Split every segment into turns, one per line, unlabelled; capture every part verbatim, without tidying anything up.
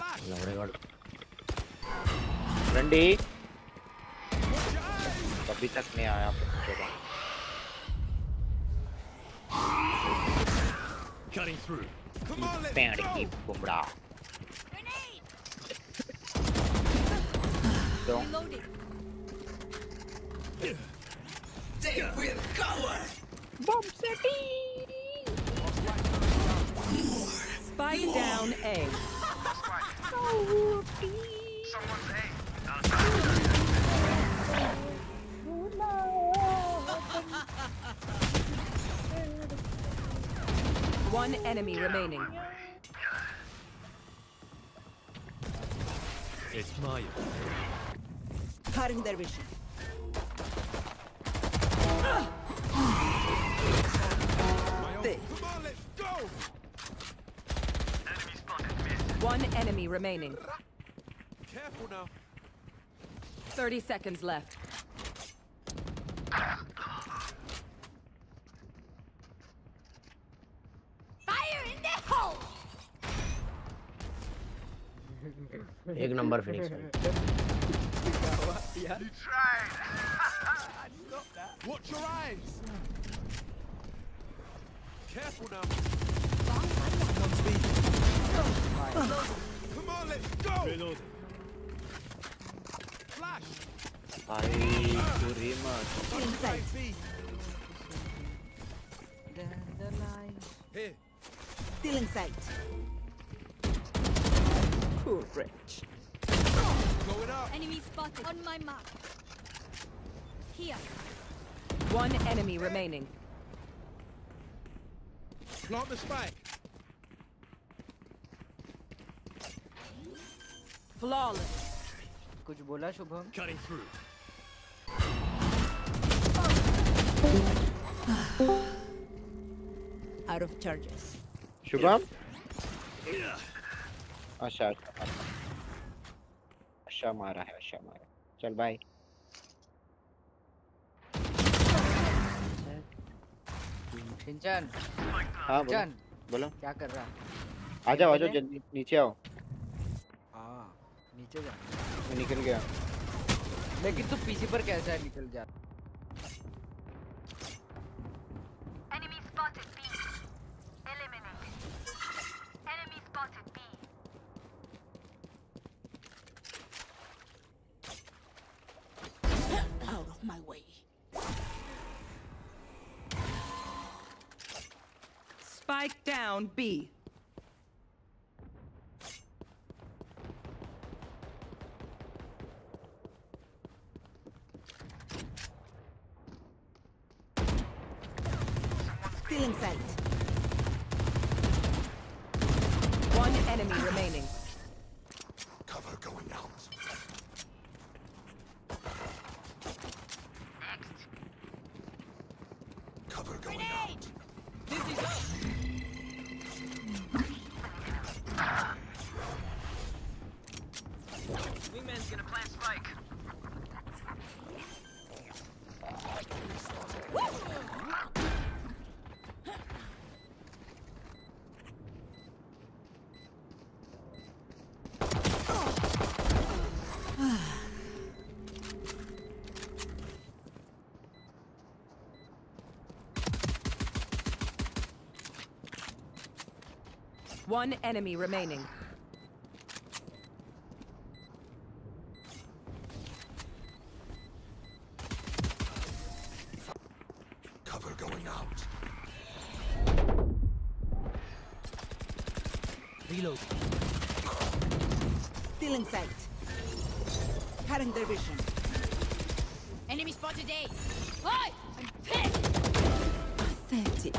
लौड़ेगा रंडी अभी तक नहीं आया पहुंचेगा
Cutting through.
Come on, let's
पैंड
go.
की बुमड़ा तो
Reloading.
They will cover.
बम सेटी
Spike down A.
Someone's A.
One enemy remaining.
It's Maya.
Cutting their vision.
Come on, let's go. Enemy spotted. Missed.
One enemy remaining.
Careful now.
thirty seconds left.
Fire in the hole.
एक number Phoenix
You tried. Watch your eyes. Careful now. Come on, let's go.
Reloading.
Flash.
भाई पूरी मत
Inside B. Here.
Still in sight. Courage.
Going up.
Enemy spotted on my mark. Here.
One enemy remaining.
Plant the spike.
Flawless.
कुछ बोला Shubham?
Cutting through.
Out of charges.
Shubham अच्छा अच्छा अच्छा मारा है अच्छा मारा चल बाय
शिनचैन
हाँ बोलो
शिनचैन
बोलो
क्या कर रहा है?
आ जाओ आ जाओ जल्दी नीचे आओ
हाँ नीचे जा
मैं निकल गया
लेकिन तू पीसी पर कैसा है निकल जा
Enemy spotted B. Eliminated. Enemy spotted B.
Out of my way. Spike down B. Still in sight. One enemy remaining.
Cover going out. Cover going out.
Wingman's gonna plant spike.
One enemy remaining.
Cover going out.
Reload.
Still in sight. Cutting their vision.
Enemy spotted A. Oi! I'm pissed.
Pathetic.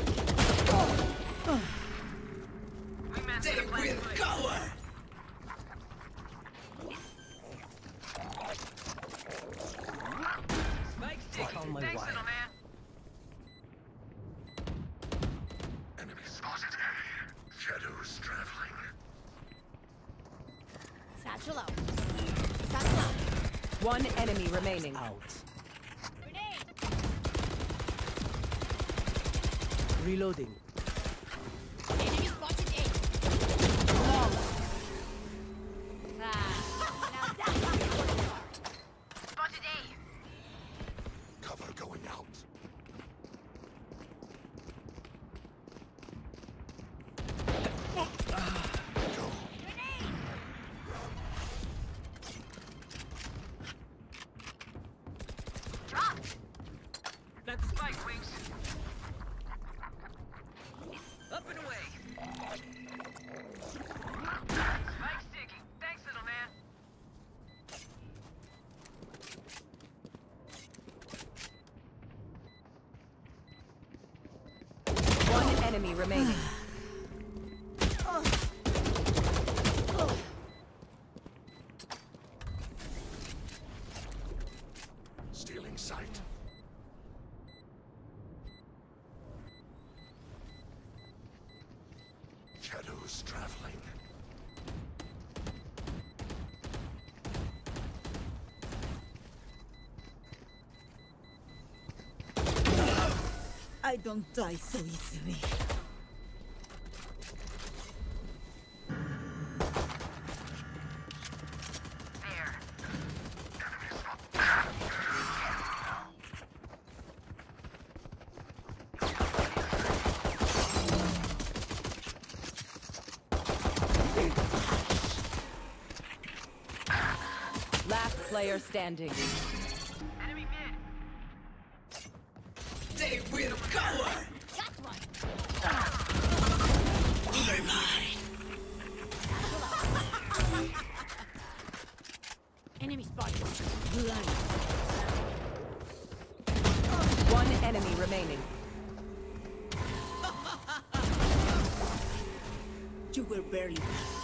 Wingman's gonna plant spike.
Cover.
Spike stick on my
Thanks,
wire.
little man. Enemy spotted. Shadows traveling.
Satchel out. Satchel out.
One enemy remaining.
Grenade.
Reloading.
Enemy spotted A.
enemy remaining.
Stealing sight. Shadows traveling.
I don't die so easily. Last player standing.
Enemy mid.
They will cover.
Got one. Enemy spotted.
One enemy remaining.
You were barely.